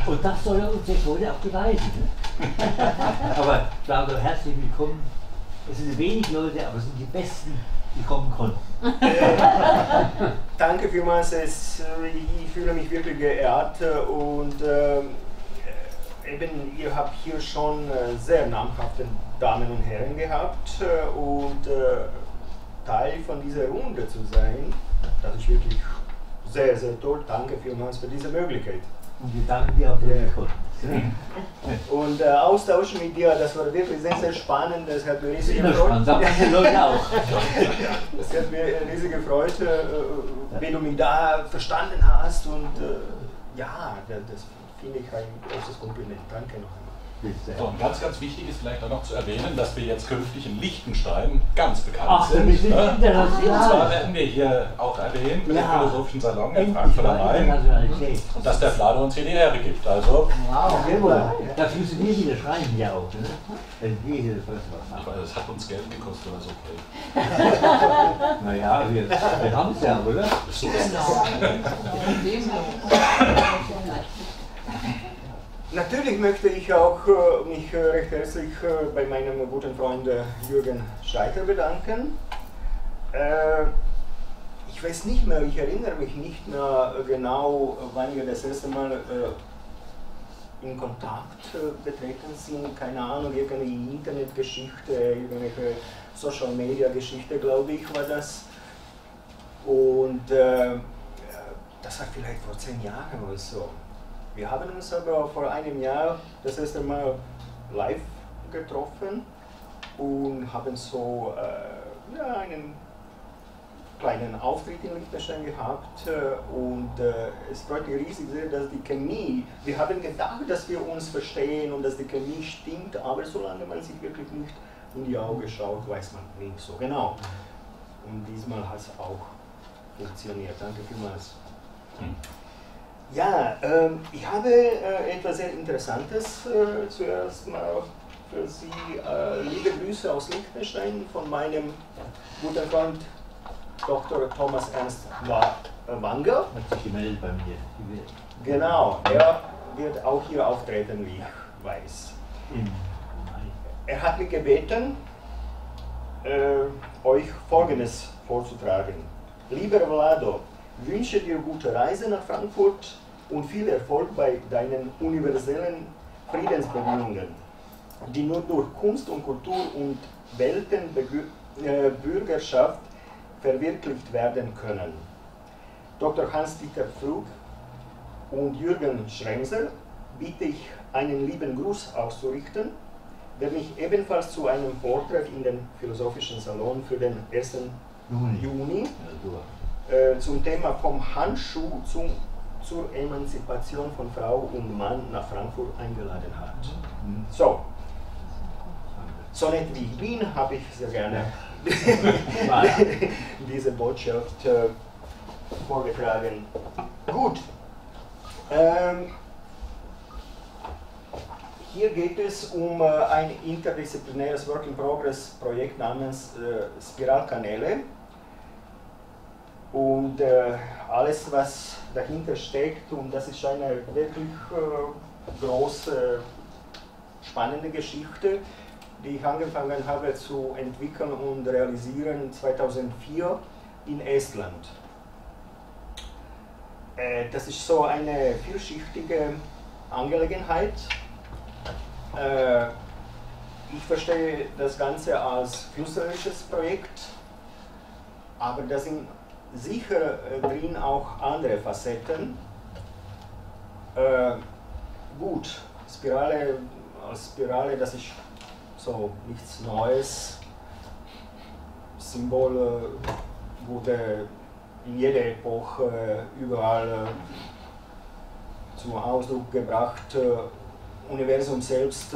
Und das soll er uns jetzt heute auch beweisen. Ne? Aber Claudio, herzlich willkommen. Es sind wenig Leute, aber es sind die Besten, die kommen konnten. Danke vielmals, ich fühle mich wirklich geehrt und eben, ihr habt hier schon sehr namhafte Damen und Herren gehabt und Teil von dieser Runde zu sein, das ist wirklich sehr, sehr toll. Danke vielmals für diese Möglichkeit. Und wir danken dir auch für die Kunden. Und Austausch mit dir, das war wirklich sehr, sehr spannend. Das hat mir riesig gefreut. Das hat mir riesig gefreut, wie du mich da verstanden hast. Und ja, das finde ich ein großes Kompliment. Danke noch einmal. So, und ganz, ganz wichtig ist vielleicht auch noch zu erwähnen, dass wir jetzt künftig in Liechtenstein ganz bekannt sind. Wir sind international. Und zwar werden wir hier auch erwähnt mit dem Philosophischen Salon in Frankfurt am Main. Und dass der Flado uns hier die Ehre gibt. Also, wow. Das müssen wir wieder schreiben ja auch. Ne? Wenn wir hier das was machen. Das hat uns Geld gekostet, aber ist okay. Naja, wir haben es ja, oder? So ist es. Natürlich möchte ich auch mich recht herzlich bei meinem guten Freund Jürgen Scheiter bedanken. Ich weiß nicht mehr, ich erinnere mich nicht mehr genau, wann wir das erste Mal in Kontakt betreten sind. Keine Ahnung, irgendeine Internetgeschichte, irgendeine Social-Media-Geschichte, glaube ich, war das. Und das war vielleicht vor 10 Jahren oder so. Wir haben uns aber vor einem Jahr das erste Mal live getroffen und haben so ja, einen kleinen Auftritt in Liechtenstein gehabt und es freut mich riesig sehr, dass die Chemie, wir haben gedacht, dass wir uns verstehen und dass die Chemie stimmt, aber solange man sich wirklich nicht in die Augen schaut, weiß man nicht so genau. Und diesmal hat es auch funktioniert. Danke vielmals. Ja, ich habe etwas sehr Interessantes zuerst mal für Sie. Liebe Grüße aus Liechtenstein von meinem guten Freund Dr. Thomas Ernst Wanger. Hat sich gemeldet bei mir. Genau, er wird auch hier auftreten, wie ich weiß. Er hat mich gebeten, euch Folgendes vorzutragen. Lieber Vlado, wünsche dir gute Reise nach Frankfurt und viel Erfolg bei deinen universellen Friedensbemühungen, die nur durch Kunst und Kultur und Weltenbürgerschaft verwirklicht werden können. Dr. Hans-Dieter Pflug und Jürgen Schrenzer bitte ich, einen lieben Gruß auszurichten, der mich ebenfalls zu einem Vortrag in den Philosophischen Salon für den 1. Juni zum Thema vom Handschuh zur Emanzipation von Frau und Mann nach Frankfurt eingeladen hat. So nett wie ich bin, habe ich sehr gerne diese Botschaft vorgetragen. Gut. Hier geht es um ein interdisziplinäres Work-in-Progress-Projekt namens Spiralkanäle. Und alles, was dahinter steckt, und das ist eine wirklich große, spannende Geschichte, die ich angefangen habe zu entwickeln und realisieren 2004 in Estland. Das ist so eine vielschichtige Angelegenheit. Ich verstehe das Ganze als künstlerisches Projekt, aber da sind sicher drin auch andere Facetten. Gut, Spirale als Spirale, das ist so nichts Neues. Symbol wurde in jeder Epoche überall zum Ausdruck gebracht. Universum selbst,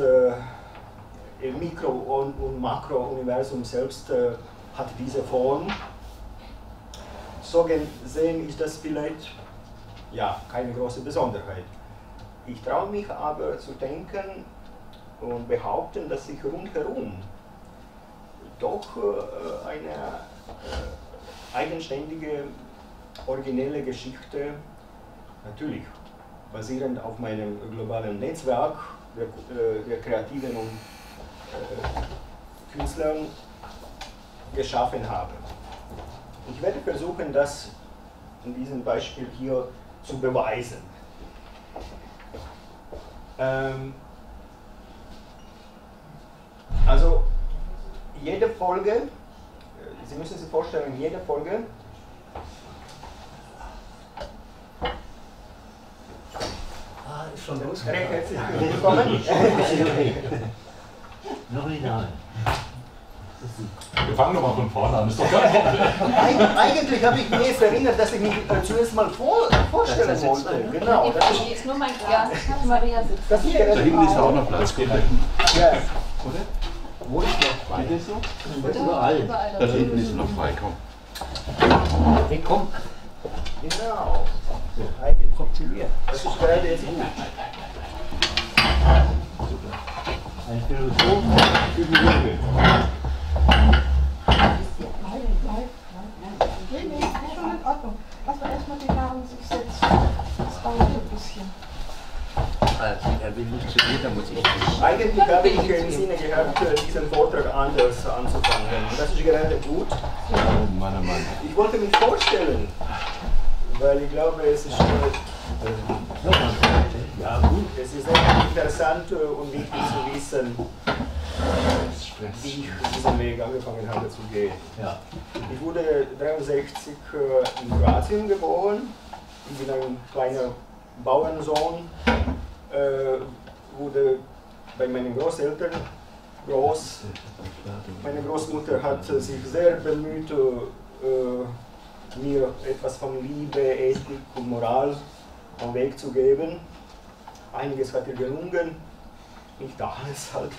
Mikro- und Makro-Universum selbst hat diese Form. So gesehen ist das vielleicht ja, keine große Besonderheit. Ich traue mich aber zu denken und behaupten, dass sich rundherum doch eine eigenständige, originelle Geschichte natürlich basierend auf meinem globalen Netzwerk der Kreativen und Künstlern geschaffen habe. Ich werde versuchen, das in diesem Beispiel hier zu beweisen. Also jede Folge, Sie müssen sich vorstellen, jede Folge ist schon los. Herzlich willkommen. Noch nicht da. Wir fangen nochmal von vorne an, ist doch kein Problem. Eigentlich habe ich mir erinnert, dass ich mich zuerst mal vorstellen wollte. Genau. Das ist nur mein Glas. Maria sitzt. Das ist Da hinten ist auch noch Platz. ja. Oder? Wo ist der? Geht das so? Überall. Da hinten ist noch frei, komm. Hey, komm. Genau. Kommt zu mir. Das ist gerade jetzt gut. Ein Philosoph, Psychologe. Nee, schon in Ordnung. Lass mal erstmal die Namen sich setzen. Das dauert ein bisschen. Also, er will nicht zu mir, da muss ich nicht. Eigentlich habe ich im Sinne gehabt, diesen Vortrag anders anzufangen. Das ist gerade gut. Oh Mann, oh Mann. Ich wollte mich vorstellen, weil ich glaube, es ist, Ja, gut. es ist echt interessant und wichtig zu wissen, wie ich diesen Weg angefangen habe zu gehen. Ja. Ich wurde 1963 in Kroatien geboren. Ich bin ein kleiner Bauernsohn. Wurde bei meinen Großeltern groß. Meine Großmutter hat sich sehr bemüht, mir etwas von Liebe, Ethik und Moral am Weg zu geben. Einiges hat ihr gelungen, nicht alles halt.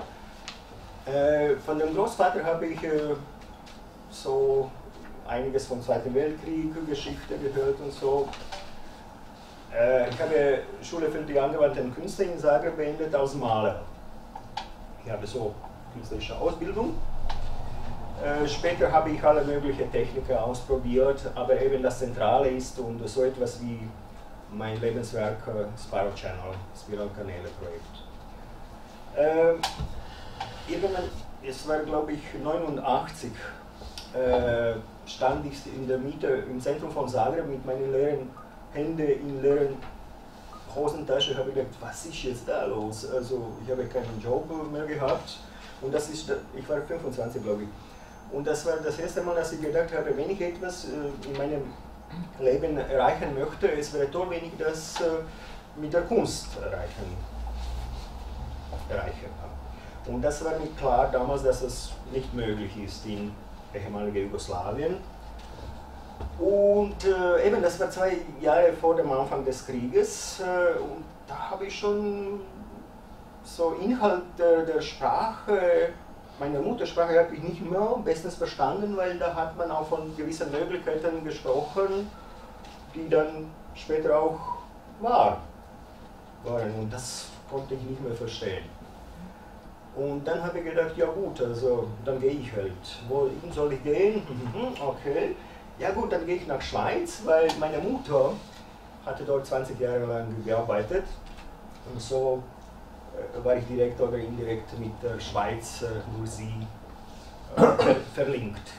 Von dem Großvater habe ich so einiges vom Zweiten Weltkrieg, Geschichte gehört und so. Ich habe Schule für die angewandten Künste in Zagreb beendet als Maler. Ich habe so künstlerische Ausbildung. Später habe ich alle möglichen Techniken ausprobiert, aber eben das Zentrale ist und so etwas wie mein Lebenswerk Spiral Channel, Spiralkanäle Projekt. Irgendwann, es war glaube ich 89, stand ich in der Mitte im Zentrum von Zagreb mit meinen leeren Händen in leeren Hosentasche. Habe ich gedacht, was ist jetzt da los? Also ich habe keinen Job mehr gehabt und das ist, ich war 25 glaube ich. Und das war das erste Mal, dass ich gedacht habe, wenn ich etwas in meinem Leben erreichen möchte, es wäre toll, wenn ich das mit der Kunst erreiche. Und das war mir klar damals, dass es nicht möglich ist in ehemaligen Jugoslawien. Und eben, das war 2 Jahre vor dem Anfang des Krieges und da habe ich schon so Inhalt der Sprache, meiner Muttersprache habe ich nicht mehr bestens verstanden, weil da hat man auch von gewissen Möglichkeiten gesprochen, die dann später auch waren. Und das konnte ich nicht mehr verstehen. Und dann habe ich gedacht, ja gut, also dann gehe ich halt. Wohin soll ich gehen? Okay. Ja gut, dann gehe ich nach Schweiz, weil meine Mutter hatte dort 20 Jahre lang gearbeitet. Und so war ich direkt oder indirekt mit der Schweiz durch sie verlinkt.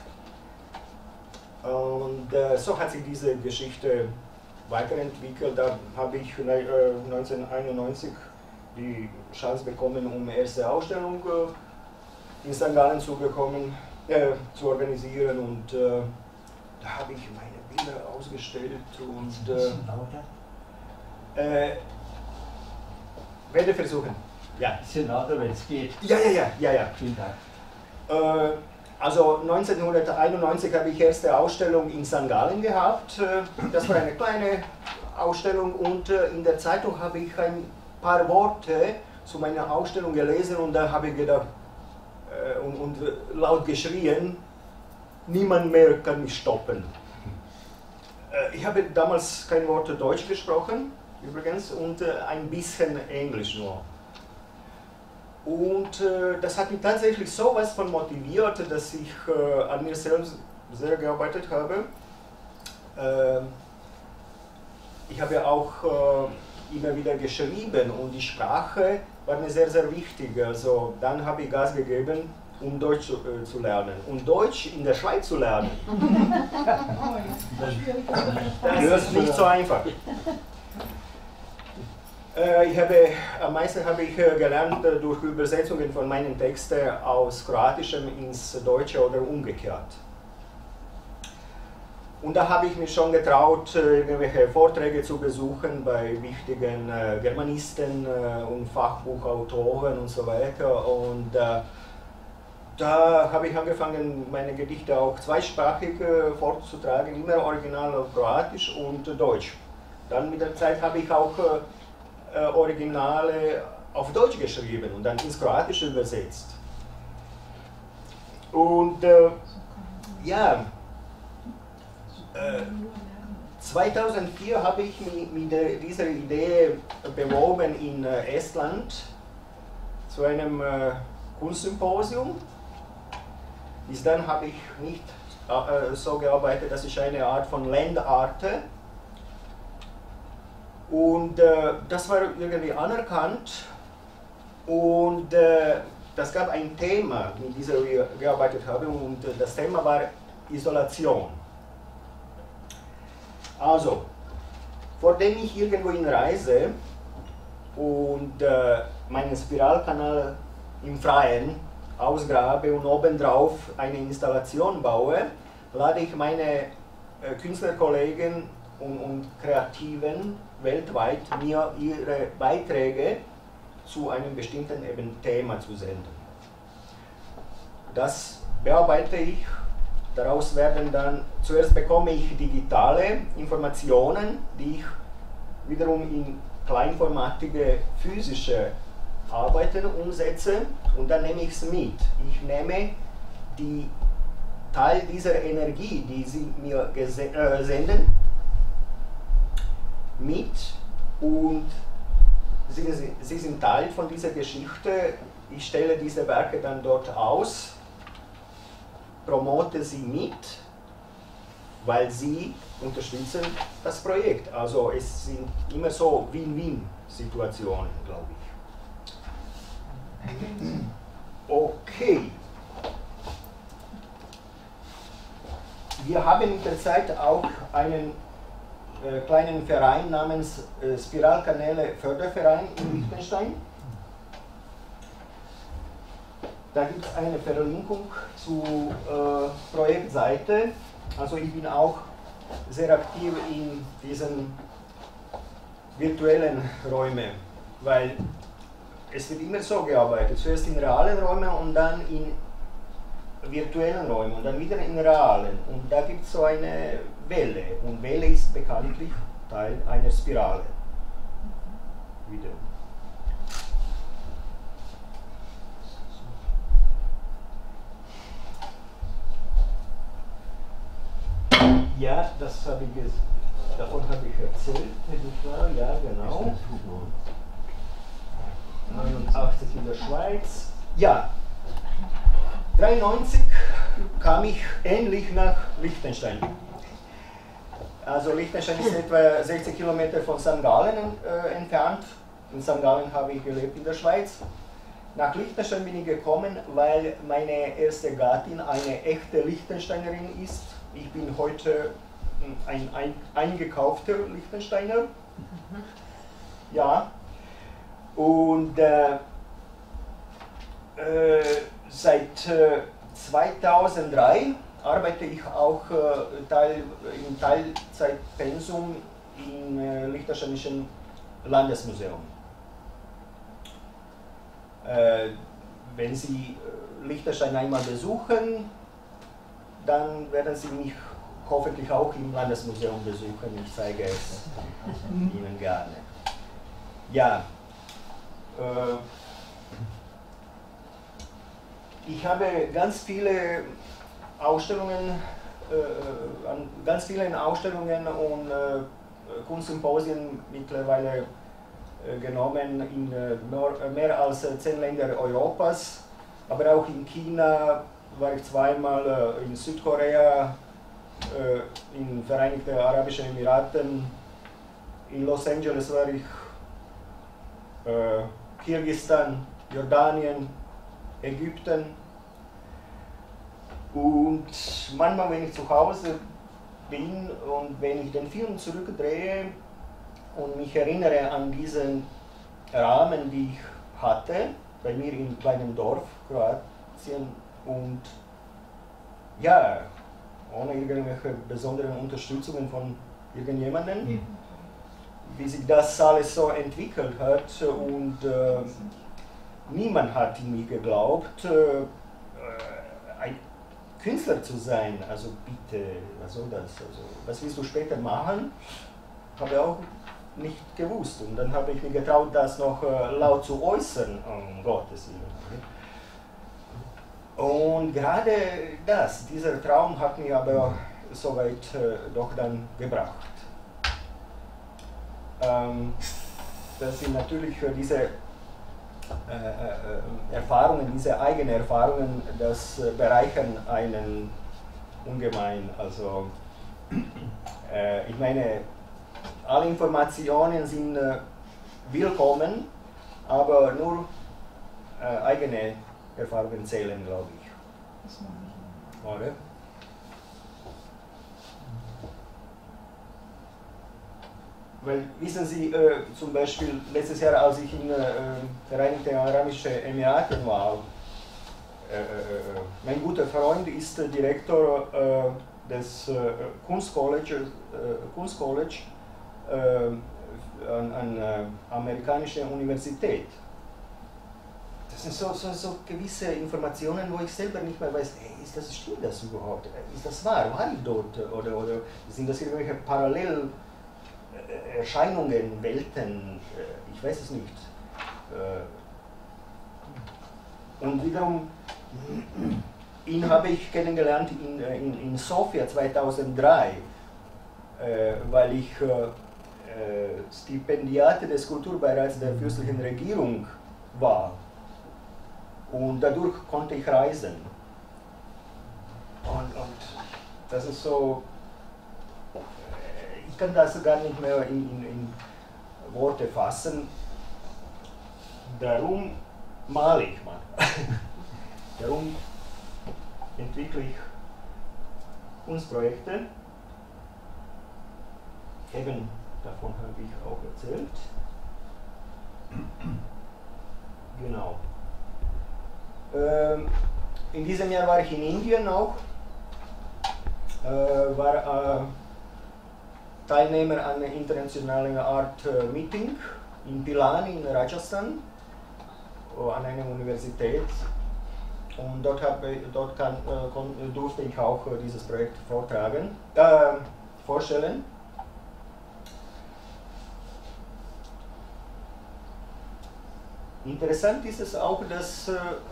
Und so hat sich diese Geschichte weiterentwickelt. Da habe ich 1991 die Chance bekommen, um erste Ausstellung in St. Gallen zu organisieren. Und da habe ich meine Bilder ausgestellt und werde versuchen. Ja. Ein bisschen lauter, wenn es geht. Ja. Vielen Dank. Also 1991 habe ich erste Ausstellung in St. Gallen gehabt. Das war eine kleine Ausstellung und in der Zeitung habe ich ein paar Worte zu meiner Ausstellung gelesen und da habe ich gedacht und laut geschrien, niemand mehr kann mich stoppen. Ich habe damals kein Wort Deutsch gesprochen, übrigens, und ein bisschen Englisch nur. Und das hat mich tatsächlich sowas von motiviert, dass ich an mir selbst sehr gearbeitet habe. Ich habe auch immer wieder geschrieben und die Sprache war mir sehr, sehr wichtig. Also dann habe ich Gas gegeben, um Deutsch zu lernen. Und Deutsch in der Schweiz zu lernen, das ist nicht so einfach. Am meisten habe ich gelernt durch Übersetzungen von meinen Texten aus Kroatischem ins Deutsche oder umgekehrt. Und da habe ich mich schon getraut, irgendwelche Vorträge zu besuchen bei wichtigen Germanisten und Fachbuchautoren und so weiter. Und da habe ich angefangen, meine Gedichte auch zweisprachig vorzutragen, immer original auf Kroatisch und Deutsch. Dann mit der Zeit habe ich auch Originale auf Deutsch geschrieben und dann ins Kroatische übersetzt. Und ja, 2004 habe ich mich mit dieser Idee beworben in Estland zu einem Kunstsymposium. Bis dann habe ich nicht so gearbeitet, das ist eine Art von Landarte. Und das war irgendwie anerkannt und das gab ein Thema, mit dem ich gearbeitet habe, und das Thema war Isolation. Also, vor dem ich irgendwo reise und meinen Spiralkanal im Freien ausgrabe und obendrauf eine Installation baue, lade ich meine Künstlerkollegen und Kreativen weltweit mir ihre Beiträge zu einem bestimmten Thema zu senden. Das bearbeite ich. Daraus werden dann, zuerst bekomme ich digitale Informationen, die ich wiederum in kleinformatige physische Arbeiten umsetze, und dann nehme ich es mit. Ich nehme die Teil dieser Energie, die sie mir senden, mit, und sie sind Teil von dieser Geschichte. Ich stelle diese Werke dann dort aus, promote sie mit, weil sie unterstützen das Projekt. Also es sind immer so Win-Win-Situationen, glaube ich. Okay. Wir haben mit der Zeit auch einen kleinen Verein namens Spiralkanäle Förderverein in Liechtenstein. Da gibt es eine Verlinkung zur Projektseite. Also ich bin auch sehr aktiv in diesen virtuellen Räumen, weil es wird immer so gearbeitet, zuerst in realen Räumen und dann in virtuellen Räumen und dann wieder in realen. Und da gibt es so eine Welle, und Welle ist bekanntlich Teil einer Spirale. Wieder. Ja, das habe ich, davon habe ich erzählt, nicht wahr? Ja, genau. 89 in der Schweiz. Ja, 1993 kam ich endlich nach Liechtenstein. Also Liechtenstein ist etwa 60 Kilometer von St. Gallen entfernt. In St. Gallen habe ich gelebt in der Schweiz. Nach Liechtenstein bin ich gekommen, weil meine erste Gattin eine echte Liechtensteinerin ist. Ich bin heute ein eingekaufter Liechtensteiner. Ja. Und seit 2003 arbeite ich auch im Teilzeitpensum im Liechtensteinischen Landesmuseum. Wenn Sie Liechtenstein einmal besuchen, dann werden Sie mich hoffentlich auch im Landesmuseum besuchen. Ich zeige es Ihnen gerne. Ja. Ich habe ganz viele Ausstellungen, an ganz vielen Ausstellungen und Kunstsymposien mittlerweile genommen in mehr als 10 Ländern Europas, aber auch in China war ich zweimal, in Südkorea, in Vereinigten Arabischen Emiraten, in Los Angeles war ich Kirgisistan, Jordanien, Ägypten. Und manchmal, wenn ich zu Hause bin und wenn ich den Film zurückdrehe und mich erinnere an diesen Rahmen, die ich hatte, bei mir in einem kleinen Dorf, Kroatien, und ja, ohne irgendwelche besonderen Unterstützungen von irgendjemandem, wie sich das alles so entwickelt hat und niemand hat in mich geglaubt, ein Künstler zu sein. Also bitte, was soll das? Also, was willst du später machen? Habe ich auch nicht gewusst. Und dann habe ich mich getraut, das noch laut zu äußern, um Gottes Willen. Und gerade dieser Traum hat mich aber soweit doch dann gebracht. Das sind natürlich für diese Erfahrungen, diese eigenen Erfahrungen, das bereichern einen ungemein. Also ich meine, alle Informationen sind willkommen, aber nur eigene Erfahrungen zählen, glaube ich. Das mache ich. Oder? Weil, wissen Sie, zum Beispiel letztes Jahr, als ich in Vereinigten Arabischen Emiraten war, mein guter Freund ist Direktor des Kunstcollege an einer amerikanischen Universität. Das sind so gewisse Informationen, wo ich selber nicht mehr weiß, stimmt das überhaupt? Ist das wahr? War ich dort? Oder sind das irgendwelche Parallelerscheinungen, Welten? Ich weiß es nicht. Und wiederum, ihn habe ich kennengelernt in Sofia 2003, weil ich Stipendiat des Kulturbeirats der fürstlichen Regierung war. Und dadurch konnte ich reisen. Und das ist so, ich kann das gar nicht mehr in Worte fassen. Darum male ich mal. Darum entwickle ich Kunstprojekte. Eben davon habe ich auch erzählt. Genau. In diesem Jahr war ich in Indien auch, war Teilnehmer an einem internationalen Art Meeting in Pilani in Rajasthan, an einer Universität. Und dort durfte ich auch dieses Projekt vorstellen. Interessant ist es auch, dass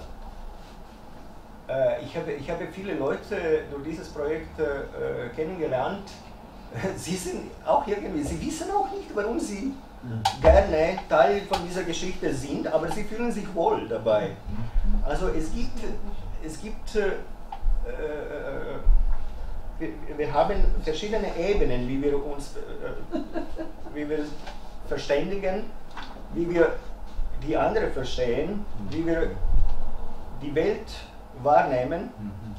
ich habe viele Leute durch dieses Projekt kennengelernt. Sie sind auch irgendwie, sie wissen auch nicht, warum sie gerne Teil von dieser Geschichte sind, aber sie fühlen sich wohl dabei. Also wir haben verschiedene Ebenen, wie wir uns verständigen, wie wir die andere verstehen, wie wir die Welt wahrnehmen.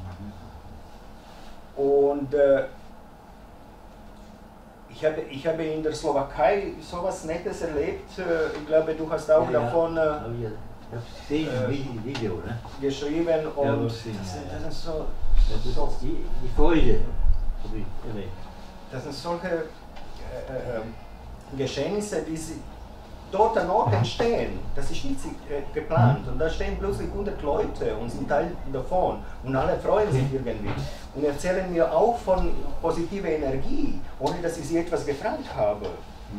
Und ich habe in der Slowakei so etwas Nettes erlebt. Ich glaube, du hast auch davon Video, ne? geschrieben. Und ja, das ist so, die Freude habe ich erlebt. Das sind solche Geschehnisse, die dort an Ort entstehen. Das ist nicht geplant. Und da stehen plötzlich 100 Leute und sind Teil davon. Und alle freuen sich irgendwie. Und erzählen mir auch von positiver Energie, ohne dass ich sie etwas gefragt habe.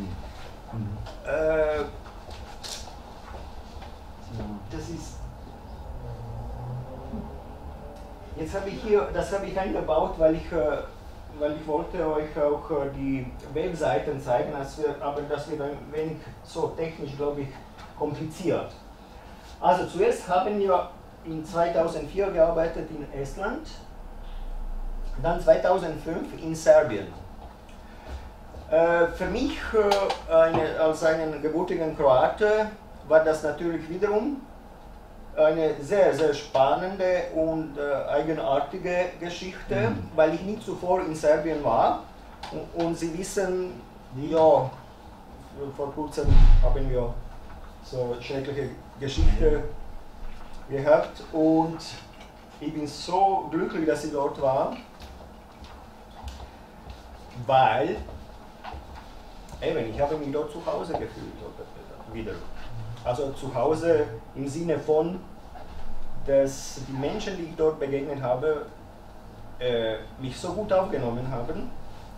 Das ist. Jetzt habe ich hier, das habe ich eingebaut, weil ich wollte euch auch die Webseiten zeigen, aber das wird ein wenig so technisch, glaube ich, kompliziert. Also zuerst haben wir in 2004 gearbeitet in Estland, dann 2005 in Serbien. Für mich als einen gebürtigen Kroate war das natürlich wiederum eine sehr, sehr spannende und eigenartige Geschichte, weil ich nie zuvor in Serbien war. Und Sie wissen, ja, vor kurzem haben wir so schreckliche Geschichte gehabt und ich bin so glücklich, dass ich dort war, weil eben, ich habe mich dort zu Hause gefühlt wieder. Also zu Hause im Sinne von, dass die Menschen, die ich dort begegnet habe, mich so gut aufgenommen haben.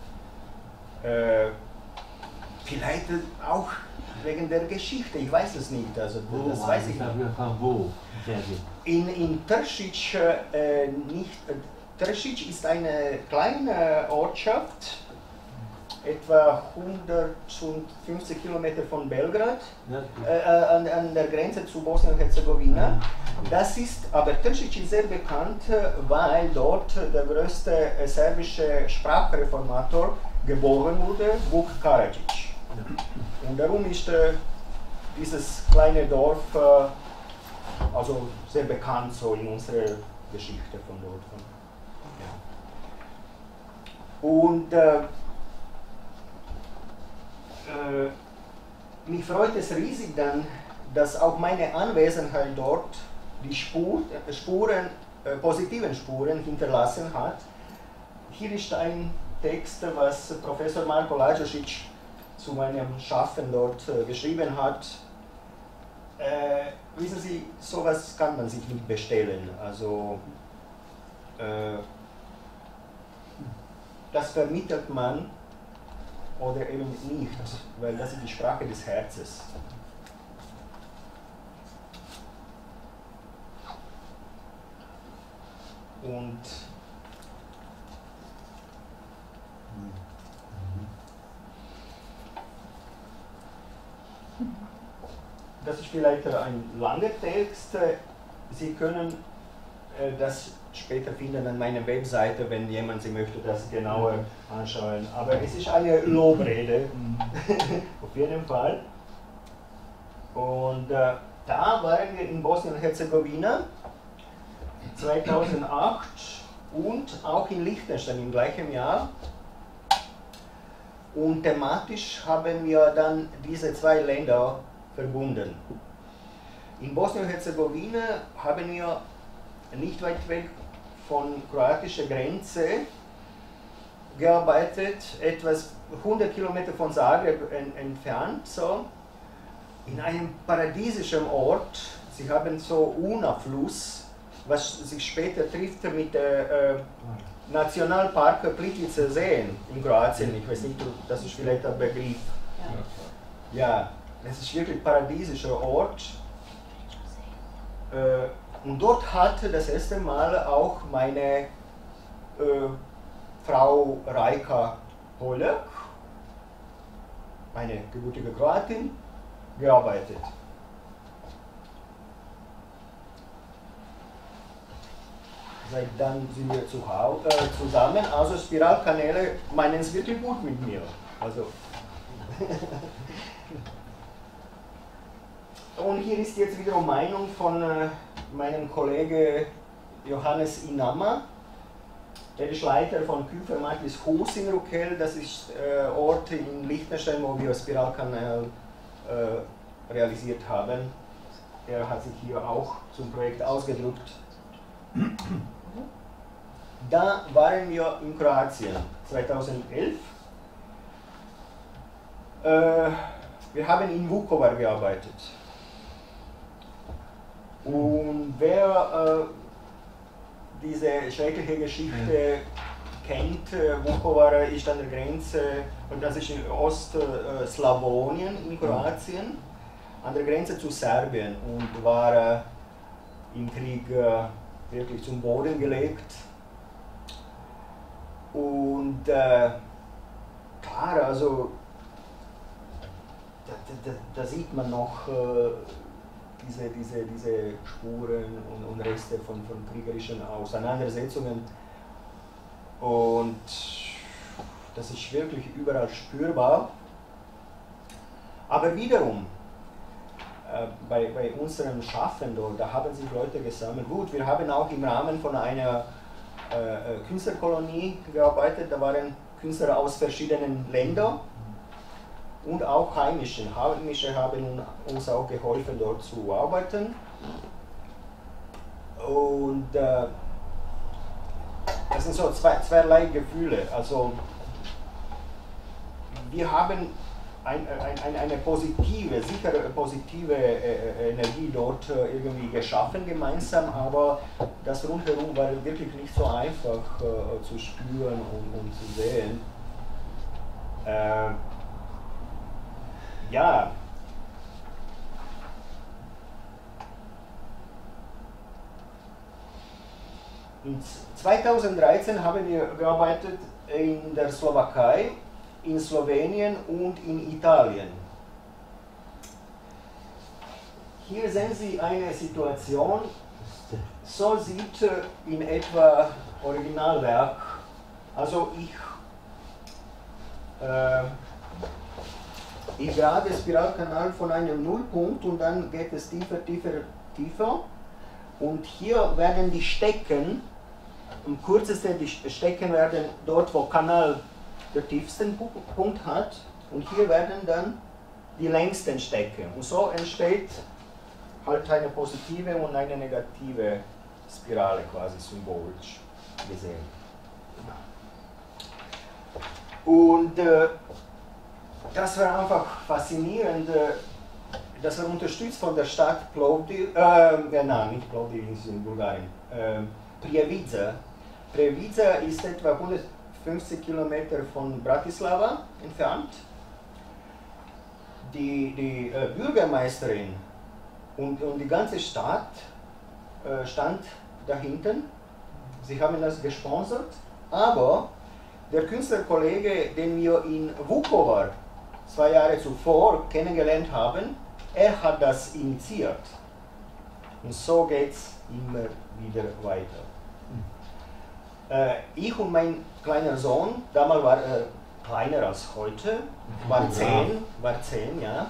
Vielleicht auch wegen der Geschichte, ich weiß es nicht. Also, das weiß ich nicht. Wo? In Tršić nicht. Tršić ist eine kleine Ortschaft, etwa 150 Kilometer von Belgrad, an der Grenze zu Bosnien-Herzegowina. Das ist, aber Tršić ist sehr bekannt, weil dort der größte serbische Sprachreformator geboren wurde, Vuk Karadžić. Und darum ist dieses kleine Dorf also sehr bekannt so in unserer Geschichte von dort. Ja. Und mich freut es riesig dann, dass auch meine Anwesenheit dort die positiven Spuren hinterlassen hat. Hier ist ein Text, was Professor Marko Lajošić zu meinem Schaffen dort geschrieben hat. Wissen Sie, sowas kann man sich nicht bestellen. Also das vermittelt man oder eben nicht, weil das ist die Sprache des Herzens. Und das ist vielleicht ein langer Text. Sie können das später finden an meiner Webseite, wenn jemand Sie möchte das genauer anschauen. Aber es ist eine Lobrede, auf jeden Fall. Und da waren wir in Bosnien-Herzegowina 2008 und auch in Liechtenstein im gleichen Jahr. Und thematisch haben wir dann diese zwei Länder verbunden. In Bosnien-Herzegowina haben wir nicht weit weg von kroatischer Grenze gearbeitet, etwas 100 Kilometer von Zagreb entfernt, so, in einem paradiesischen Ort. Sie haben so Una-Fluss, was sich später trifft mit der Nationalpark Plitvice Seen in Kroatien. Ich weiß nicht, das ist vielleicht ein Begriff. Ja, es ist wirklich ein paradiesischer Ort. Und dort hatte das erste Mal auch meine Frau Rajka Polak, eine gebürtige Kroatin, gearbeitet. Seit dann sind wir zusammen, also Spiralkanäle meinen es wirklich gut mit mir. Also und hier ist jetzt wiederum Meinung von meinem Kollegen Johannes Inama. Der ist Leiter von Küfermatlis Hus in Rukel, das ist Ort in Liechtenstein, wo wir Spiralkanal realisiert haben. Er hat sich hier auch zum Projekt ausgedrückt. Da waren wir in Kroatien 2011. Wir haben in Vukovar gearbeitet. Und wer diese schreckliche Geschichte kennt, Vukovar ist an der Grenze, und das ist in Ostslawonien in Kroatien, an der Grenze zu Serbien und war im Krieg wirklich zum Boden gelegt. Und klar, also da sieht man noch diese Spuren und Reste von kriegerischen Auseinandersetzungen. Und das ist wirklich überall spürbar. Aber wiederum, bei unserem Schaffen dort, da haben sich Leute gesammelt. Gut, wir haben auch im Rahmen von einer Künstlerkolonie gearbeitet, da waren Künstler aus verschiedenen Ländern und auch Heimische. Heimische haben uns auch geholfen, dort zu arbeiten. Und das sind so zweierlei Gefühle. Also wir haben eine positive, sicher positive Energie dort irgendwie geschaffen gemeinsam, aber das rundherum war wirklich nicht so einfach zu spüren und zu sehen. Ja. In 2013 haben wir gearbeitet in der Slowakei, in Slowenien und in Italien. Hier sehen Sie eine Situation, so sieht in etwa Originalwerk, also ich gerade Spiralkanal von einem Nullpunkt und dann geht es tiefer, tiefer, tiefer und hier werden die Stecken, am kürzesten die Stecken werden dort, wo Kanal der tiefsten Punkt hat und hier werden dann die längsten Stecken und so entsteht halt eine positive und eine negative Spirale quasi symbolisch gesehen. Und das war einfach faszinierend, das war unterstützt von der Stadt Plovdiv, nein, nicht Plovdiv, ist in Bulgarien, Prievidza. Prievidza ist etwa 150 Kilometer von Bratislava entfernt. Die Bürgermeisterin und die ganze Stadt stand da hinten. Sie haben das gesponsert, aber der Künstlerkollege, den wir in Vukovar 2 Jahre zuvor kennengelernt haben, er hat das initiiert. Und so geht es immer wieder weiter. Ich und mein kleiner Sohn, damals war er kleiner als heute, war 10, ja.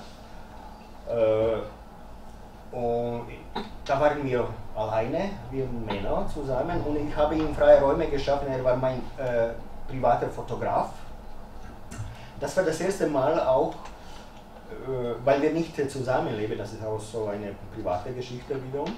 Und da waren wir alleine, wir Männer zusammen, und ich habe ihm freie Räume geschaffen, er war mein privater Fotograf. Das war das erste Mal auch, weil wir nicht zusammenleben, das ist auch so eine private Geschichte wiederum.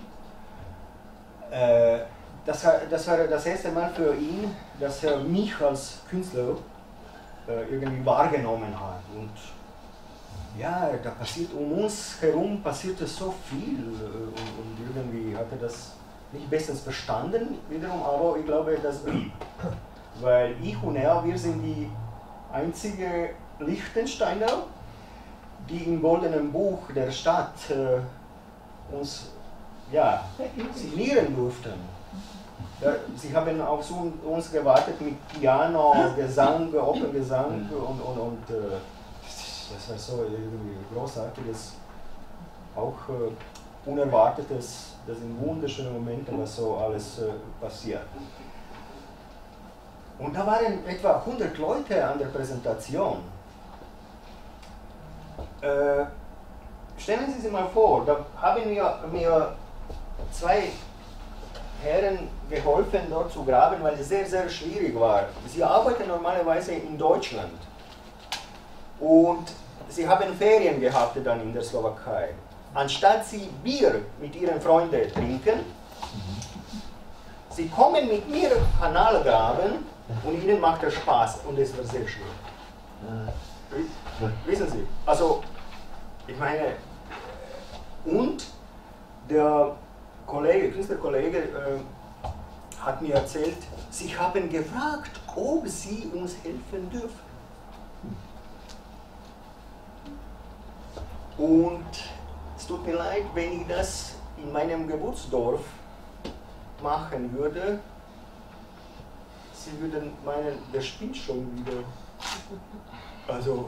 Das war das erste Mal für ihn, dass er mich als Künstler irgendwie wahrgenommen hat. Und ja, da passiert uns herum passierte so viel und irgendwie hat er das nicht bestens verstanden wiederum, aber ich glaube, das blieb. Weil ich und er, wir sind die einzige Liechtensteiner, die im Goldenen Buch der Stadt uns signieren durften. Sie haben auf uns gewartet mit Piano, Gesang, Operngesang und das war so irgendwie großartiges, auch Unerwartetes, das sind wunderschöne Momente, was so alles passiert. Und da waren etwa 100 Leute an der Präsentation. Stellen Sie sich mal vor, da haben mir 2 Herren geholfen, dort zu graben, weil es sehr, sehr schwierig war. Sie arbeiten normalerweise in Deutschland und sie haben Ferien gehabt dann in der Slowakei. Anstatt sie Bier mit ihren Freunden trinken, sie kommen mit mir Kanal graben und ihnen macht das Spaß und es war sehr schwer. Wissen Sie, also ich meine, und der Künstlerkollege hat mir erzählt, sie haben gefragt, ob sie uns helfen dürfen. Und es tut mir leid, wenn ich das in meinem Geburtsdorf machen würde, sie würden meinen, der spinnt schon wieder. Also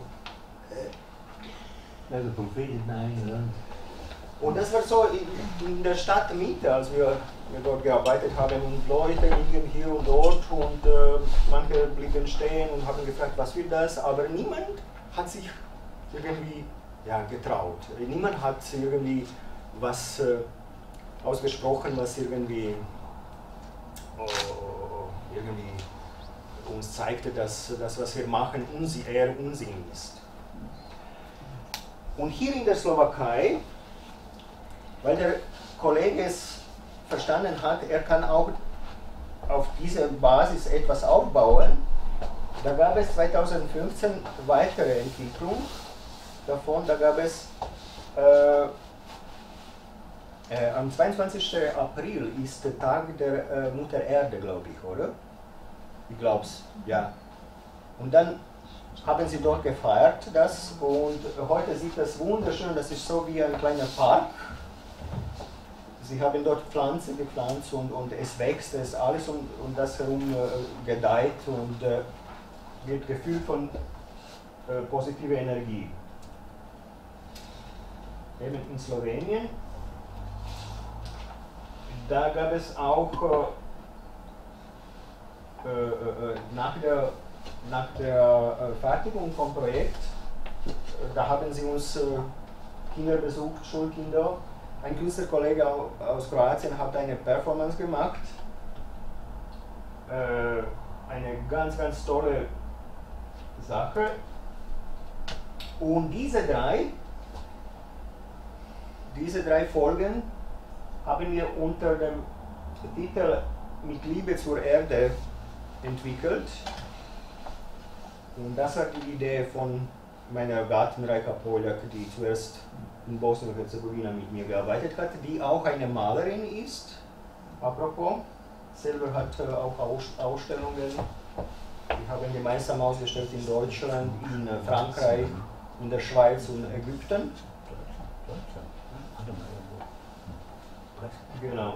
Prophet, nein. Und das war so in der Stadtmitte, als wir dort gearbeitet haben, und Leute liegen hier und dort und manche blieben stehen und haben gefragt, was will das, aber niemand hat sich irgendwie ja, getraut. Niemand hat irgendwie was ausgesprochen, was irgendwie uns zeigte, dass das, was wir machen, eher Unsinn ist. Und hier in der Slowakei, weil der Kollege es verstanden hat, er kann auch auf dieser Basis etwas aufbauen, da gab es 2015 weitere Entwicklung davon. Da gab es am 22. April ist der Tag der Mutter Erde, glaube ich, oder? Ich glaube es, ja. Und dann haben sie dort gefeiert das und heute sieht das wunderschön, das ist so wie ein kleiner Park. Sie haben dort Pflanzen gepflanzt und es wächst, es alles um das herum gedeiht und wird gefüllt von positiver Energie. Eben in Slowenien, da gab es auch nach der Fertigung vom Projekt, da haben sie uns Kinder besucht, Schulkinder. Ein Künstlerkollege aus Kroatien hat eine Performance gemacht, eine ganz, ganz tolle Sache. Und diese drei Folgen haben wir unter dem Titel Mit Liebe zur Erde entwickelt. Und das war die Idee von meiner Gattin Rajka Poljak, die zuerst in Bosnien und Herzegowina mit mir gearbeitet hat, die auch eine Malerin ist, apropos, selber hat auch Ausstellungen, wir haben gemeinsam ausgestellt in Deutschland, in Frankreich, in der Schweiz und Ägypten. Genau.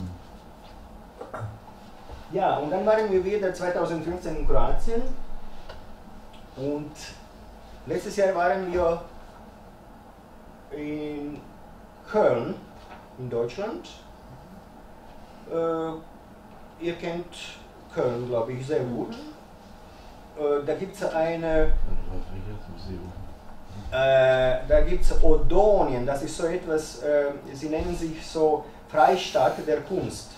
Ja, und dann waren wir wieder 2015 in Kroatien und letztes Jahr waren wir in Köln, in Deutschland. Ihr kennt Köln, glaube ich, sehr gut. Da gibt es da gibt es Odonien, das ist so etwas, sie nennen sich so Freistaat der Kunst.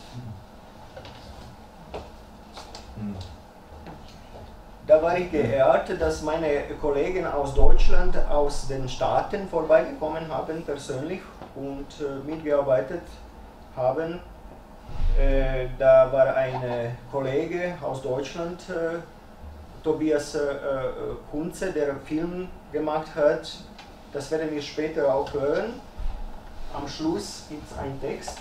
Da war ich geehrt, dass meine Kollegen aus Deutschland, aus den Staaten vorbeigekommen haben, persönlich und mitgearbeitet haben. Da war ein Kollege aus Deutschland, Tobias Kunze, der Film gemacht hat. Das werden wir später auch hören. Am Schluss gibt es einen Text.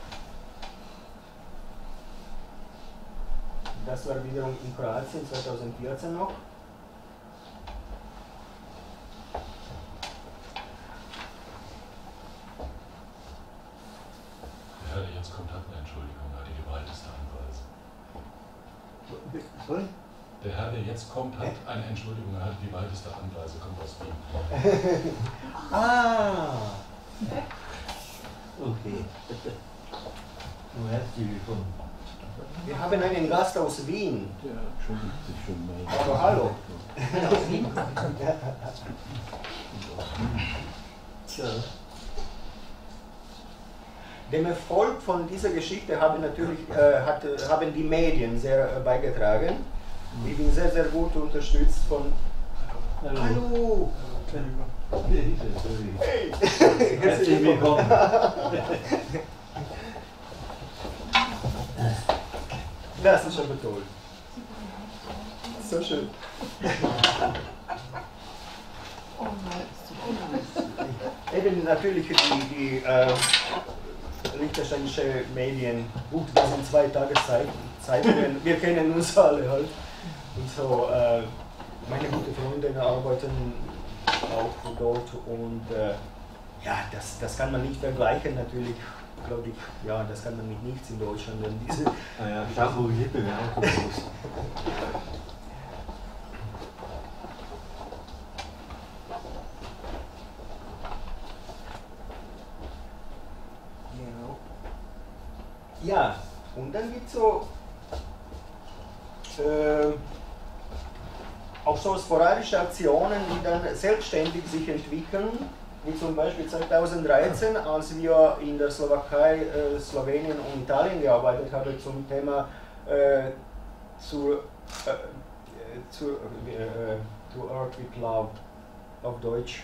Das war wiederum in Kroatien 2014 noch. Der Herr, der jetzt kommt, hat eine Entschuldigung, hat die gewaltigste Anweise. Sorry? Der Herr, der jetzt kommt, hat eine Entschuldigung, er hat die weiteste Anreise, kommt aus Wien. Ah! Okay. Nun herzlich willkommen. Wir haben einen Gast aus Wien. Ja, entschuldigt sich schon mal. Aber hallo. Aus Wien? Ja. Dem Erfolg von dieser Geschichte haben haben die Medien sehr beigetragen. Ich bin sehr, sehr gut unterstützt von... Hallo! Hey! Herzlich willkommen. Das ist aber toll. So schön. Eben natürlich die liechtensteinische Medien, gut, das sind 2 Tageszeitungen, wir kennen uns alle halt. Und so, meine guten Freunde arbeiten auch dort und ja, das kann man nicht vergleichen natürlich. Glaube ich, ja, das kann man mit nichts in Deutschland, denn diese... Naja, Stachel-Lippe wäre auch groß. Genau. Ja, und dann gibt es so auch so sporadische Aktionen, die dann selbstständig sich entwickeln wie zum Beispiel 2013, als wir in der Slowakei, Slowenien und Italien gearbeitet haben zum Thema To Earth with Love auf Deutsch.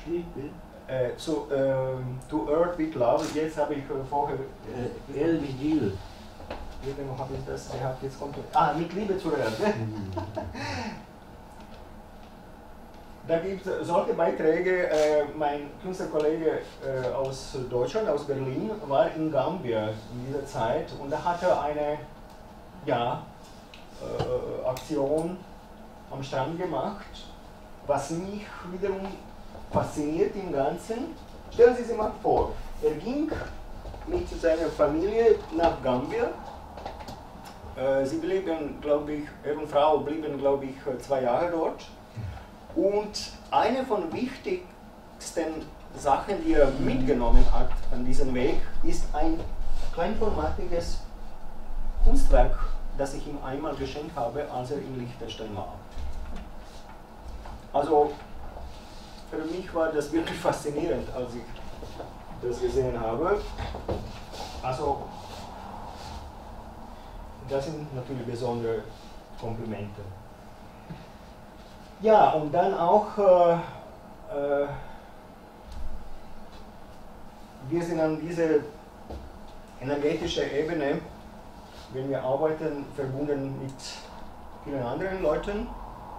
To Earth with Love, jetzt habe ich vorher El Vigil. Irgendwo habe ich das gehabt, jetzt kommt mit Liebe zur Erde. Da gibt es solche Beiträge. Mein Künstlerkollege aus Deutschland, aus Berlin, war in Gambia in dieser Zeit und da hat er eine Aktion am Strand gemacht, was mich wiederum fasziniert im Ganzen. Stellen Sie sich mal vor, er ging mit seiner Familie nach Gambia. Sie blieben, glaube ich, er und Frau blieben, glaube ich, 2 Jahre dort. Und eine von wichtigsten Sachen, die er mitgenommen hat an diesem Weg, ist ein kleinformatiges Kunstwerk, das ich ihm einmal geschenkt habe, als er in Liechtenstein war. Also für mich war das wirklich faszinierend, als ich das gesehen habe. Also das sind natürlich besondere Komplimente. Ja, und dann auch, wir sind an dieser energetischen Ebene, wenn wir arbeiten, verbunden mit vielen anderen Leuten.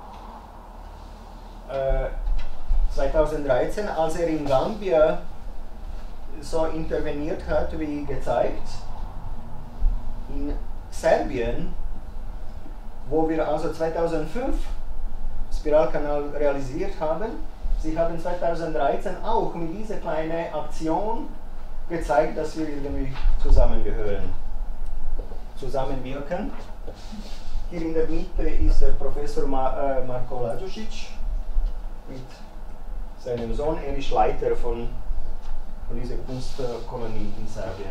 2013, als er in Gambia so interveniert hat, wie gezeigt, in Serbien, wo wir also 2005 Spiralkanal realisiert haben. Sie haben 2013 auch mit dieser kleinen Aktion gezeigt, dass wir irgendwie zusammengehören, zusammenwirken. Hier in der Mitte ist der Professor Marko Lađušić mit seinem Sohn. Er ist Leiter von dieser Kunstkolonie in Serbien.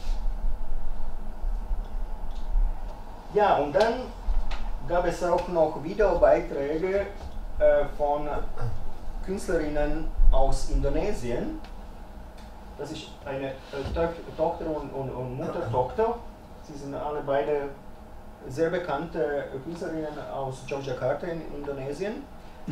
Ja, und dann gab es auch noch Videobeiträge von Künstlerinnen aus Indonesien. Das ist eine Tochter und Mutter-Tochter. Sie sind alle beide sehr bekannte Künstlerinnen aus Yogyakarta in Indonesien.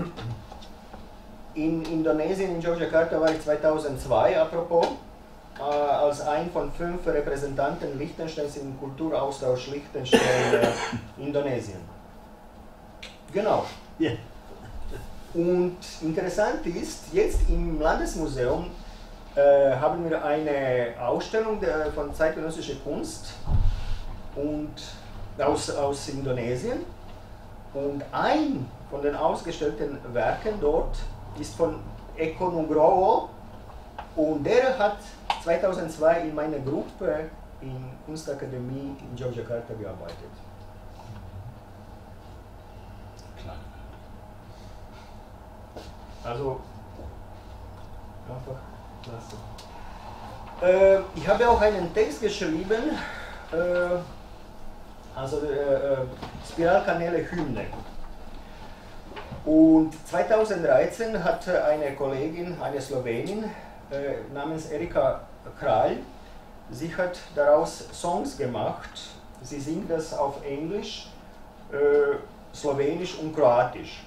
In Indonesien, in Yogyakarta, war ich 2002, apropos, als ein von 5 Repräsentanten Liechtensteins im Kulturaustausch Liechtenstein, Indonesien. Genau. Ja. Und interessant ist, jetzt im Landesmuseum haben wir eine Ausstellung von zeitgenössischer Kunst und aus Indonesien. Und ein von den ausgestellten Werken dort ist von Eko Nugroho und der hat 2002 in meiner Gruppe in Kunstakademie in Yogyakarta gearbeitet. Also einfach klasse. Ich habe auch einen Text geschrieben, also Spiralkanäle Hymne. Und 2013 hat eine Kollegin, eine Slowenin namens Erika Kralj, sie hat daraus Songs gemacht. Sie singt das auf Englisch, Slowenisch und Kroatisch.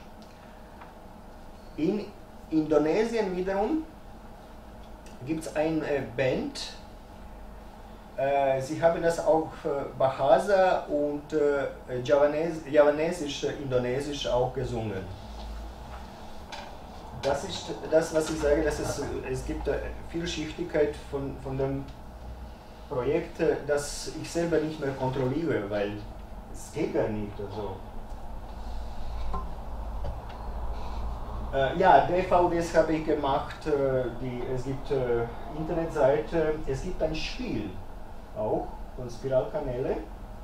In Indonesien wiederum gibt es eine Band, sie haben das auf Bahasa und Javanesisch auch gesungen. Das ist das, was ich sage, dass es gibt Vielschichtigkeit von dem Projekt, das ich selber nicht mehr kontrolliere, weil es geht gar nicht. Also. Ja, DVDs habe ich gemacht, es gibt Internetseite, es gibt ein Spiel auch von Spiralkanäle.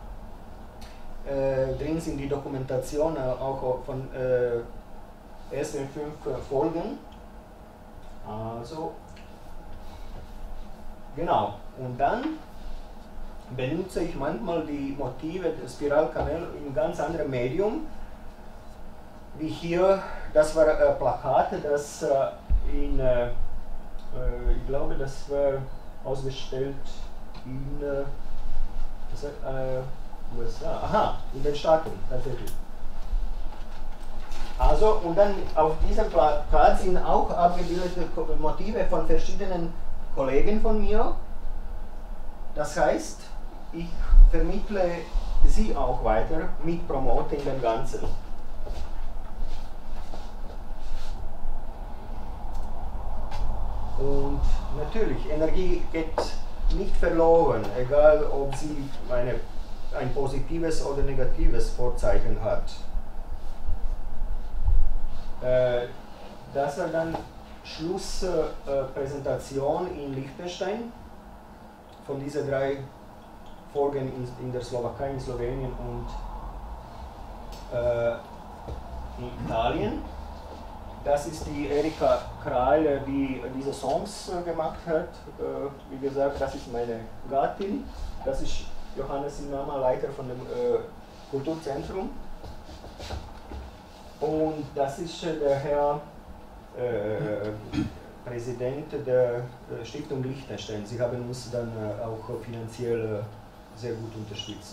Drin sind die Dokumentation auch von ersten 5 Folgen. Also, genau. Und dann benutze ich manchmal die Motive des Spiralkanäle in ganz anderem Medium. Wie hier, das war ein Plakat, das in Ich glaube, das war ausgestellt in USA. Aha, in den Staaten tatsächlich. Also, und dann auf diesem Plakat sind auch abgebildete Motive von verschiedenen Kollegen von mir. Das heißt, ich vermittle sie auch weiter mit Promoting dem Ganzen. Und natürlich, Energie geht nicht verloren, egal ob sie ein positives oder negatives Vorzeichen hat. Das war dann Schlusspräsentation in Liechtenstein von diesen 3 Folgen in der Slowakei, in Slowenien und in Italien. Das ist die Erika Kral, die diese Songs gemacht hat. Wie gesagt, das ist meine Gattin. Das ist Johannes Sinama, Leiter von dem Kulturzentrum. Und das ist der Herr Präsident der Stiftung Liechtenstein. Sie haben uns dann auch finanziell sehr gut unterstützt.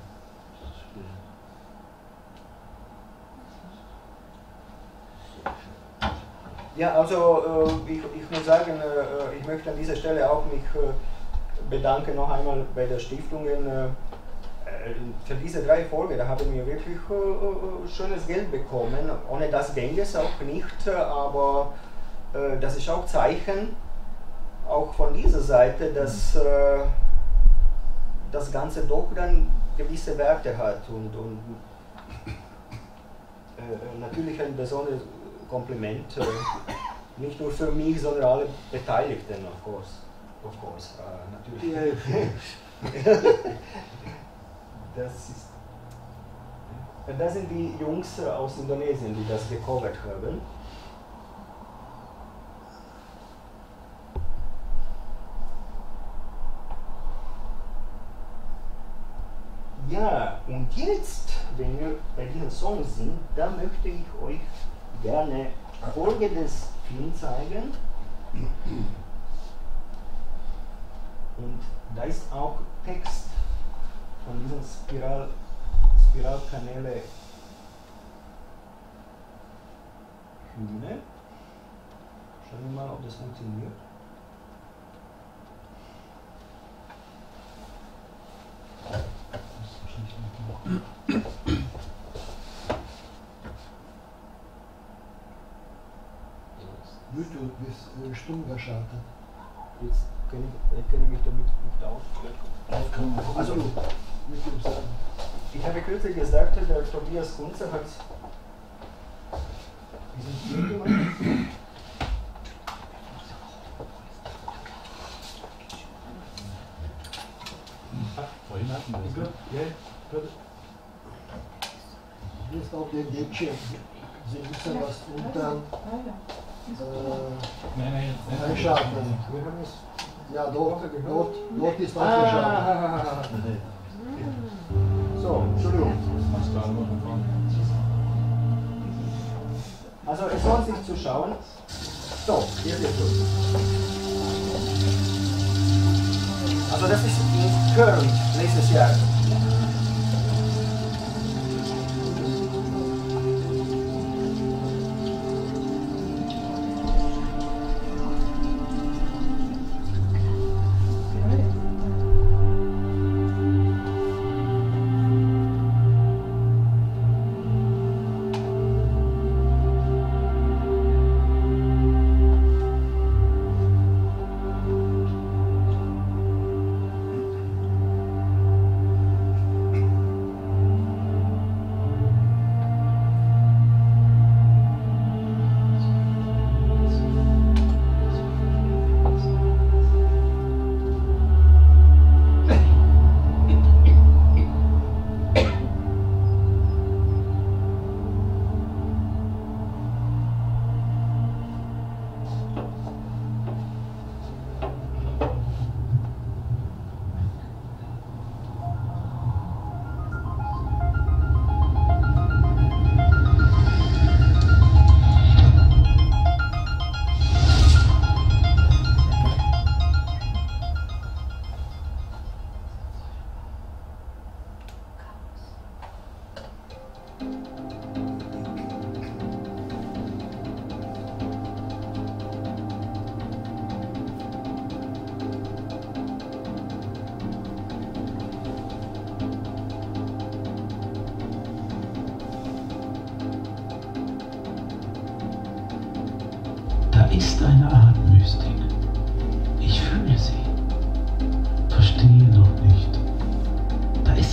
Ja, also ich muss sagen, ich möchte an dieser Stelle auch mich bedanken noch einmal bei der Stiftungen. Für diese 3 Folgen, da haben wir wirklich schönes Geld bekommen. Ohne das gäng es auch nicht, aber das ist auch Zeichen, auch von dieser Seite, dass das Ganze doch dann gewisse Werte hat und natürlich ein besonderes Kompliment, nicht nur für mich, sondern alle Beteiligten, of course, natürlich. Das sind die Jungs aus Indonesien, die das gecovert haben. Ja, und jetzt, wenn wir bei diesem Song sind, da möchte ich euch gerne folgendes Film zeigen. Und da ist auch Text von diesen Spiralkanäle Hühner. Schauen wir mal, ob das funktioniert. YouTube ist stumm geschaltet. Jetzt kenne ich mich damit nicht aus. Also, YouTube sagen. ich habe kürzlich gesagt, der Tobias Kunze hat diesen Film gemacht. Vorhin hatten wir es. Ja, hier ist auch der Dätchen. Sie müssen was unter einschalten. Ja, dort ist aufgeschaltet. So, Entschuldigung. Also es lohnt sich zu schauen. So, hier geht's los. Also das ist in Köln nächstes Jahr.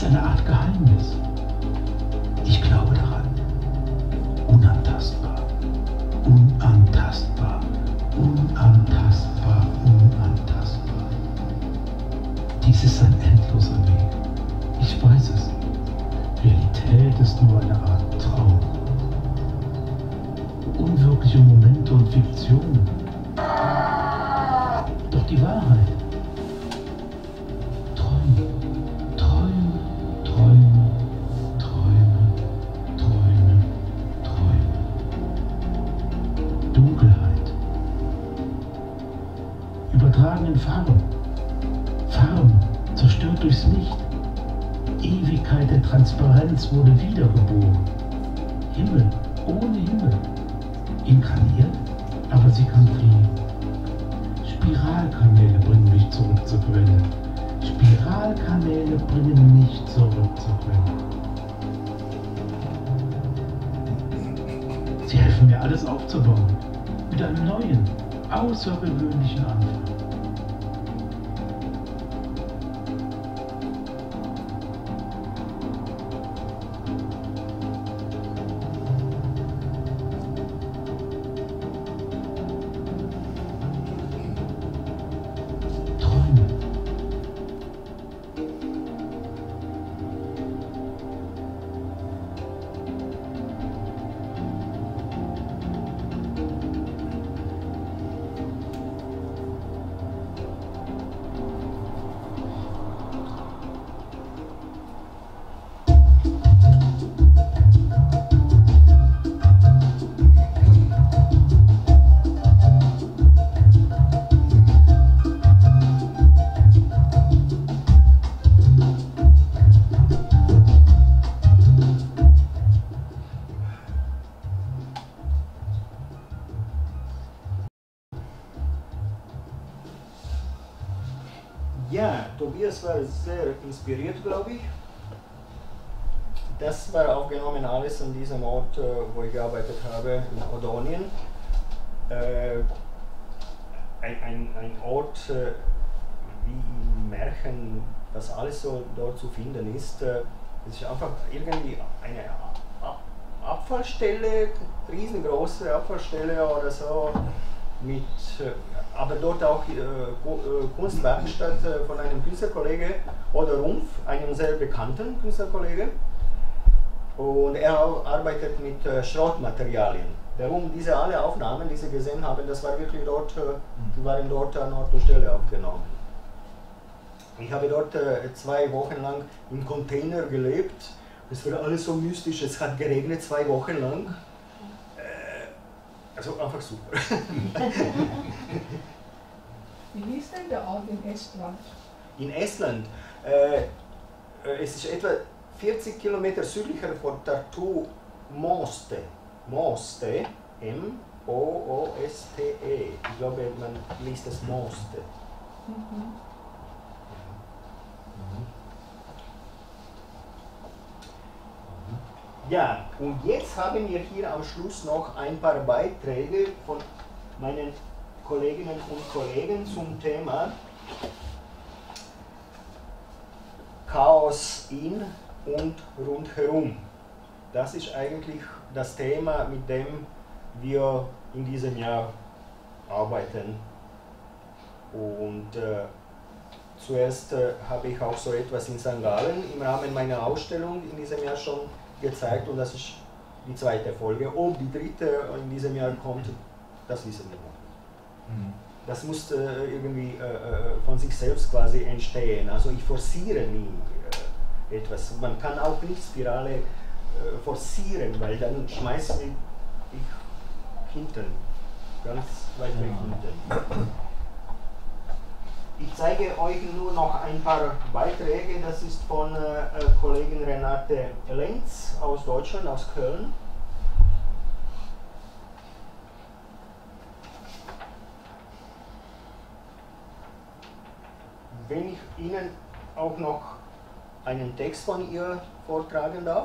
ist eine Art Geheimnis. Ich glaube daran. Unantastbar. Unantastbar. Unantastbar. Unantastbar. Dies ist ein endloser Weg. Ich weiß es. Realität ist nur eine Art Traum. Unwirkliche Momente und Fiktionen. Doch die Wahrheit. Träume, Träume, Träume, Träume, Träume, Träume. Dunkelheit. Übertragen in Farben. Farben, zerstört durchs Licht. Ewigkeit der Transparenz wurde wiedergeboren. Himmel ohne Himmel. Inkarniert, aber sie kann fliehen. Spiralkanäle bringen mich zurück zur Quelle. Spiralkanäle bringen mich zurück zur Quelle. Sie helfen mir, alles aufzubauen. Mit einem neuen, außergewöhnlichen Anfang. Ja, Tobias war sehr inspiriert, glaube ich. Das war aufgenommen alles an diesem Ort, wo ich gearbeitet habe, in Odonien. Ein Ort, wie im Märchen, das alles so dort zu finden ist. Es ist einfach irgendwie eine Abfallstelle, riesengroße Abfallstelle oder so, mit, aber dort auch Kunstwerkstatt von einem Künstlerkollege, Odo Rumpf, einem sehr bekannten Künstlerkollege. Und er arbeitet mit Schrottmaterialien. Darum diese alle Aufnahmen, die Sie gesehen haben, das war wirklich dort, die waren dort an Ort und Stelle aufgenommen. Ich habe dort 2 Wochen lang im Container gelebt. Es war alles so mystisch, es hat geregnet 2 Wochen lang. Also einfach super. Wie hieß denn der Ort in Estland? In Estland, es ist etwa 40 Kilometer südlicher von Tartu, Mooste. Mooste, M-O-O-S-T-E. Ich glaube, man liest es Mooste. Mhm. Ja, und jetzt haben wir hier am Schluss noch ein paar Beiträge von meinen Kolleginnen und Kollegen zum Thema Chaos in und rundherum. Das ist eigentlich das Thema, mit dem wir in diesem Jahr arbeiten. Und zuerst habe ich auch so etwas in St. Gallen im Rahmen meiner Ausstellung in diesem Jahr schon gezeigt, und das ist die 2. Folge. Ob die 3. in diesem Jahr kommt, das wissen wir noch nicht. Das muss irgendwie von sich selbst quasi entstehen. Also ich forciere nie etwas. Man kann auch nicht Spirale forcieren, weil dann schmeiße ich hinten, ganz weit weg hinten. Ich zeige euch nur noch ein paar Beiträge. Das ist von Kollegin Renate Lenz aus Deutschland, aus Köln. Wenn ich Ihnen auch noch einen Text von ihr vortragen darf.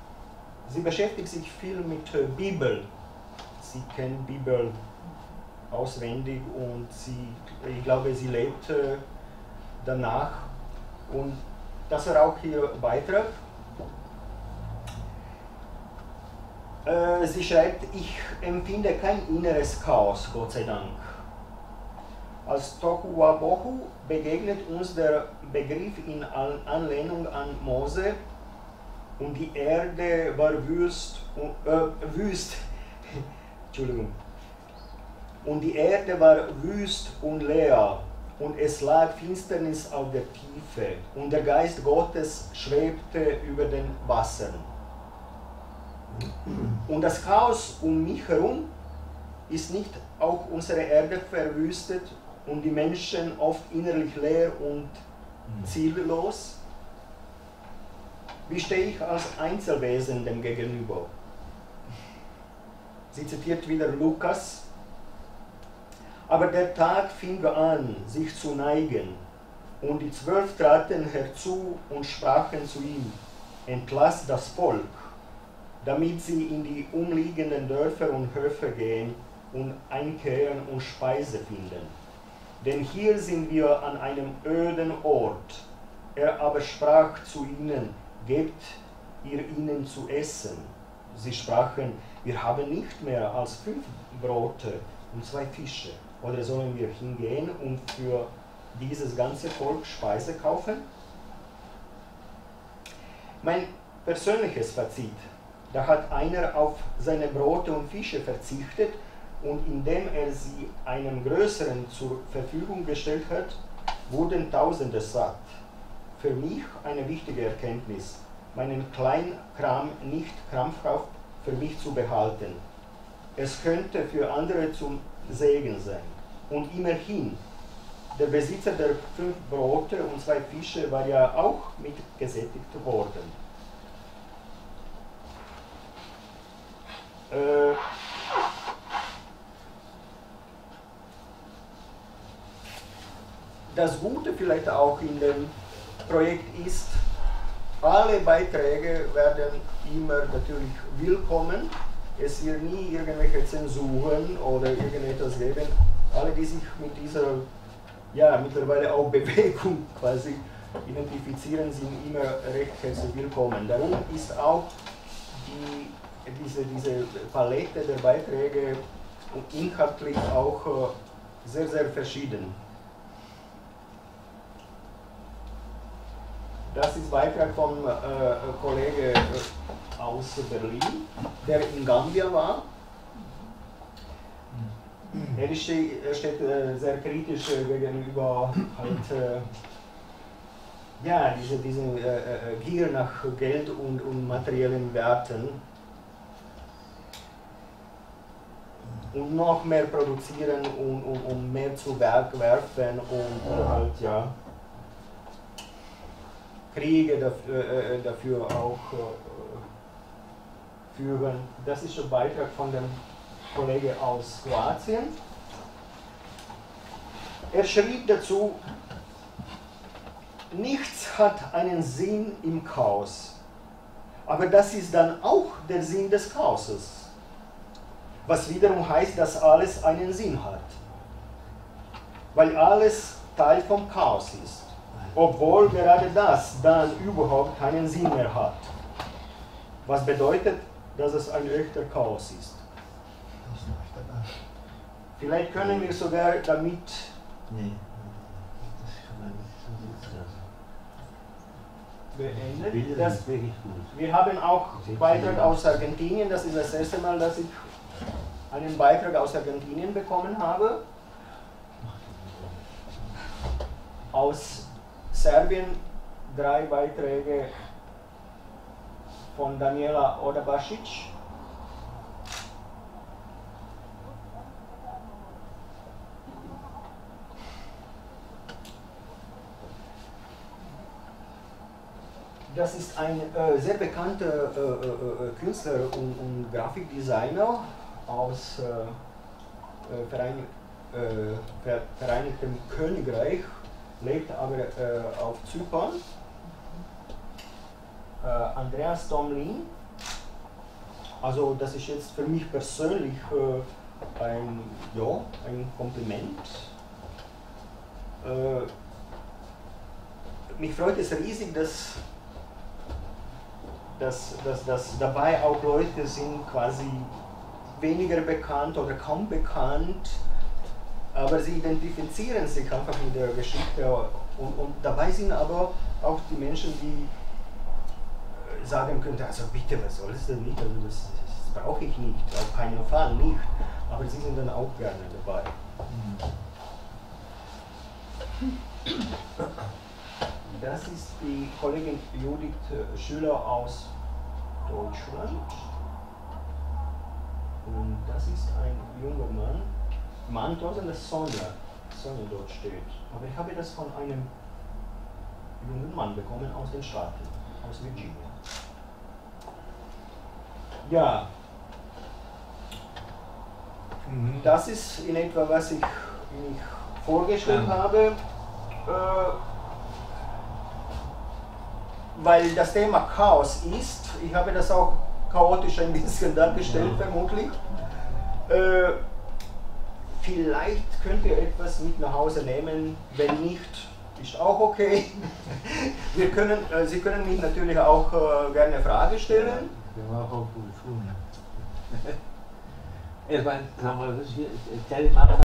Sie beschäftigt sich viel mit Bibel. Sie kennt Bibel auswendig und ich glaube, sie lebt danach. Und das war auch ihr Beitrag. Sie schreibt, ich empfinde kein inneres Chaos, Gott sei Dank. Als Tohu Wabohu begegnet uns der Begriff in Anlehnung an Mose und die Erde war Entschuldigung. Und die Erde war wüst und leer und es lag Finsternis auf der Tiefe und der Geist Gottes schwebte über den Wassern. Und das Chaos um mich herum ist nicht auch unsere Erde verwüstet und die Menschen oft innerlich leer und ziellos? Wie stehe ich als Einzelwesen dem gegenüber? Sie zitiert wieder Lukas. Aber der Tag fing an, sich zu neigen, und die 12 traten herzu und sprachen zu ihm, entlass das Volk, damit sie in die umliegenden Dörfer und Höfe gehen und einkehren und Speise finden. Denn hier sind wir an einem öden Ort. Er aber sprach zu ihnen, gebt ihr ihnen zu essen. Sie sprachen, wir haben nicht mehr als 5 Brote und 2 Fische. Oder sollen wir hingehen und für dieses ganze Volk Speise kaufen? Mein persönliches Fazit, da hat einer auf seine Brote und Fische verzichtet und indem er sie einem Größeren zur Verfügung gestellt hat, wurden Tausende satt. Für mich eine wichtige Erkenntnis, meinen Kleinkram nicht krampfhaft für mich zu behalten. Es könnte für andere zum Segen sein. Und immerhin, der Besitzer der 5 Brote und 2 Fische war ja auch mit gesättigt worden. Das Gute vielleicht auch in dem Projekt ist, alle Beiträge werden immer natürlich willkommen. Es wird nie irgendwelche Zensuren oder irgendetwas geben. Alle, die sich mit dieser, ja, mittlerweile auch Bewegung quasi identifizieren, sind immer recht herzlich willkommen. Darum ist auch diese Palette der Beiträge inhaltlich auch sehr, sehr verschieden. Das ist Beitrag vom Kollege aus Berlin, der in Gambia war. Er steht sehr kritisch gegenüber halt, ja, diese Gier nach Geld und materiellen Werten. Und noch mehr produzieren und mehr zu Werk werfen und halt, ja, Kriege dafür auch führen. Das ist ein Beitrag von dem Kollegen aus Kroatien. Er schrieb dazu, nichts hat einen Sinn im Chaos, aber das ist dann auch der Sinn des Chaoses, was wiederum heißt, dass alles einen Sinn hat, weil alles Teil vom Chaos ist, obwohl gerade das dann überhaupt keinen Sinn mehr hat, was bedeutet, dass es ein echter Chaos ist. Vielleicht können wir sogar damit beendet. Wir haben auch Beitrag aus Argentinien. Das ist das erste Mal, dass ich einen Beitrag aus Argentinien bekommen habe. Aus Serbien 3 Beiträge von Daniela Odabasic. Das ist ein sehr bekannter Künstler und Grafikdesigner aus Vereinigtem Königreich, lebt aber auf Zypern. Andreas Tomlin. Also das ist jetzt für mich persönlich ein ja, ein Kompliment. Mich freut es riesig, dass dabei auch Leute sind quasi weniger bekannt oder kaum bekannt, aber sie identifizieren sich einfach mit der Geschichte und dabei sind aber auch die Menschen, die sagen könnten, also bitte, was soll es denn nicht, also das brauche ich nicht, auf keinen Fall nicht, aber sie sind dann auch gerne dabei. Das ist die Kollegin Judith Schüler aus Deutschland. Und das ist ein junger Mann, draußen das Sonne dort steht. Aber ich habe das von einem jungen Mann bekommen aus den Staaten, aus Virginia. Ja, das ist in etwa, was ich vorgestellt habe. Weil das Thema Chaos ist, ich habe das auch chaotisch ein bisschen dargestellt, vermutlich. Vielleicht könnt ihr etwas mit nach Hause nehmen, wenn nicht, ist auch okay. Sie können mich natürlich auch gerne Fragen stellen. Wir haben auch gute Schulen. Erstmal, sagen wir, das ist